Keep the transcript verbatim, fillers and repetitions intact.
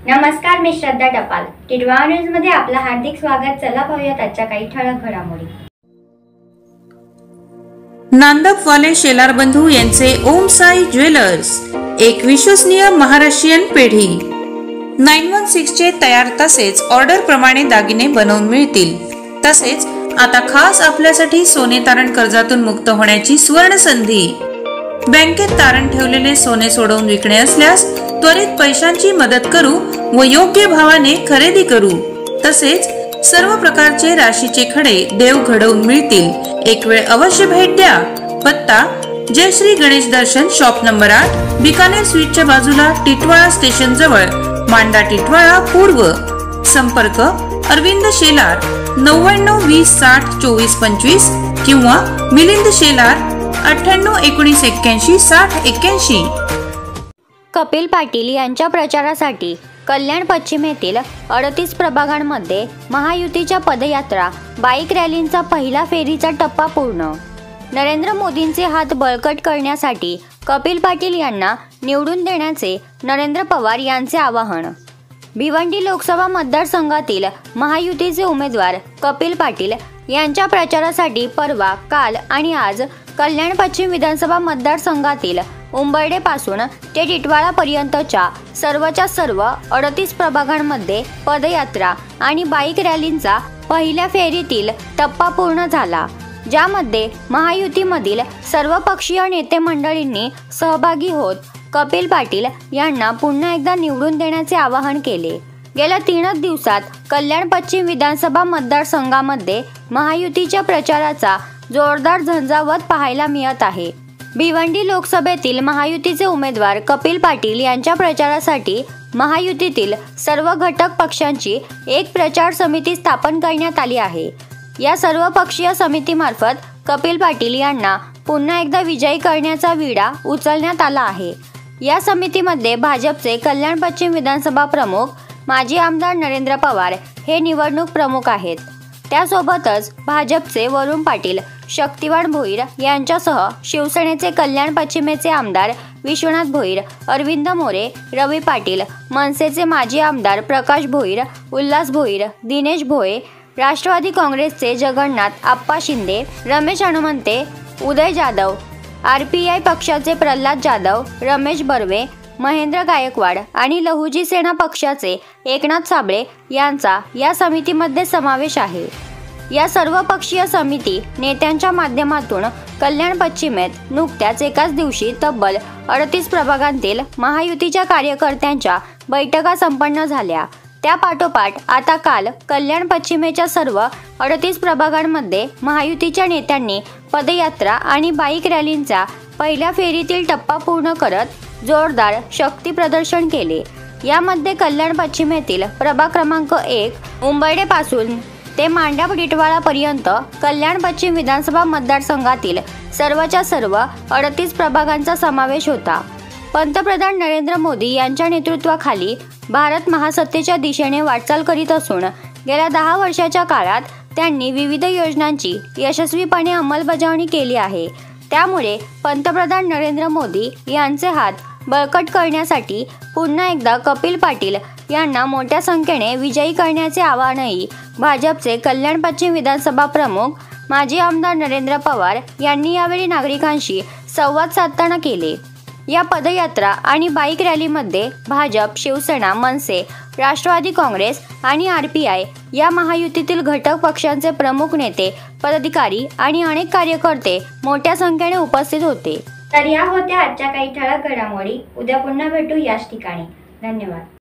नमस्कार, मी श्रद्धा टपाल. टिटवा न्यूज मध्ये आपलं हार्दिक स्वागत. चला पाहूयात आजच्या काही ठळक घडामोडी. नांदपवाले शेलार बंधू यांचे ओम साई ज्वेलर्स, एक विश्वसनीय महाराष्ट्रीयन पेढी. नाईन वन सिक्स चे तयार तसेच ऑर्डर प्रमाणे दागिने बनवून मिळतील. तसेच आता खास आपल्यासाठी सोने तारण कर्जातून मुक्त होण्याची स्वर्ण संधी. बँकेत तारण ठेवलेले सोने सोडवून विकणे असल्यास त्वरित पैशांची मदत करू व योग्य भावाने खरेदी करू. तसेच सर्व प्रकारचे राशीचे खडे देव घडवून मिळतील. एक वेळ अवश्य भेट द्या. पत्ता जय श्री गणेश दर्शन, शॉप नंबर आठ, बिकानेर स्वीटच्या बाजूला, टिटवाळा स्टेशन जवळ, मांडा टिटवाळा पूर्व. संपर्क अरविंद शेलार नव्याण्णव वीस साठ चोवीस पंचवीस किंवा मिलिंद शेलार अठ्ठ्याण्णव एकोणीस एक्क्याऐंशी साठ एक्क्याऐंशी. कपिल पाटील यांच्या प्रचारासाठी कल्याण पश्चिम येथील अडतीस प्रभागांमध्ये महायुतीच्या पदयात्रा, बाईक रॅलींचा पहिला फेरीचा टप्पा पूर्ण. नरेंद्र मोदींचे हात बळकट करण्यासाठी कपिल पाटील यांना निवडून देण्याचे नरेंद्र पवार यांचे आवाहन. भिवंडी लोकसभा मतदारसंघातील महायुतीचे उमेदवार कपिल पाटील यांच्या प्रचारासाठी परवा, काल आणि आज कल्याण पश्चिम विधानसभा मतदारसंघातील उंबर्डे पासून ते टिटवाळा पर्यंतच्या सर्वच्या सर्व अडतीस प्रभागांमध्ये पदयात्रा आणि बाईक रॅलींचा पहिल्या फेरीतील टप्पा पूर्ण झाला, ज्यामध्ये महायुतीमधील सर्व पक्षीय नेते मंडळींनी सहभागी होत कपिल पाटील यांना पुन्हा एकदा निवडून देण्याचे आवाहन केले. गेल्या तीनच दिवसात कल्याण पश्चिम विधानसभा मतदारसंघामध्ये महायुतीच्या प्रचाराचा जोरदार झंझावत पाहायला मिळत आहे. भिवंडी लोकसभेतील महायुतीचे उमेदवार कपिल पाटील यांच्या प्रचारासाठी महायुतीतील सर्व घटक पक्षांची एक प्रचार समिती स्थापन करण्यात आली आहे. या सर्व पक्षीय समितीमार्फत कपिल पाटील यांना पुन्हा एकदा विजयी करण्याचा विडा उचलण्यात आला आहे. या समितीमध्ये भाजपचे कल्याण पश्चिम विधानसभा प्रमुख माजी आमदार नरेंद्र पवार हे निवडणूक प्रमुख आहेत. त्यासोबतच भाजपचे वरुण पाटील, शक्तिवान भोईर यांच्यासह शिवसेनेचे कल्याण पश्चिमेचे आमदार विश्वनाथ भोईर, अरविंद मोरे, रवी पाटील, मनसेचे माजी आमदार प्रकाश भोईर, उल्हास भोईर, दिनेश भोये, राष्ट्रवादी काँग्रेसचे Jagannath Appa Shinde, Ramesh Hanumante, Uday Jadhav, R P I पक्षाचे प्रल्हाद जाधव, रमेश बर्वे, महेंद्र गायकवाड आणि लहुजी सेना पक्षाचे एकनाथ साबळे यांचा या समितीमध्ये समावेश आहे. या सर्व पक्षीय समिती नेत्यांच्या माध्यमातून कल्याण पश्चिमेत नुकत्याच एकाच दिवशी तब्बल अडतीस प्रभागांतील महायुतीच्या कार्यकर्त्यांच्या बैठका संपन्न झाल्या. त्या पाठोपाठ आता काल कल्याण पश्चिमेच्या सर्व अडतीस प्रभागांमध्ये महायुतीच्या नेत्यांनी पदयात्रा आणि बाईक रॅलींचा पहिल्या फेरीतील टप्पा पूर्ण करत जोरदार शक्ती प्रदर्शन केले. यामध्ये कल्याण पश्चिमेतील प्रभाग क्रमांक एक उंबर्डे पासून ते मांडा टिटवाळा पर्यंत कल्याण पश्चिम विधानसभा मतदारसंघातील सर्वच्या सर्व अडतीस प्रभागांचा समावेश होता. पंतप्रधान नरेंद्र मोदी यांच्या नेतृत्वाखाली भारत महासत्तेच्या दिशेने वाटचाल करीत असून गेल्या दहा वर्षाच्या काळात त्यांनी विविध योजनांची यशस्वीपणे अंमलबजावणी केली आहे. त्यामुळे पंतप्रधान नरेंद्र मोदी यांचे हात बळकट करण्यासाठी पुन्हा एकदा कपिल पाटील यांना मोठ्या संख्येने विजयी करण्याचे आवाहनही भाजपचे कल्याण पश्चिम विधानसभा प्रमुख माजी आमदार नरेंद्र पवार यांनी यावेळी नागरिकांशी संवाद साधताना केले. या पदयात्रा आणि बाईक रॅलीमध्ये भाजप, शिवसेना, मनसे, राष्ट्रवादी काँग्रेस आणि आर पी आय या महायुतीतील घटक पक्षांचे प्रमुख नेते, पदाधिकारी आणि अनेक कार्यकर्ते मोठ्या संख्येने उपस्थित होते. तर या होत्या आजच्या काही ठळक घडामोडी. उद्या पुन्हा भेटू याच ठिकाणी. धन्यवाद.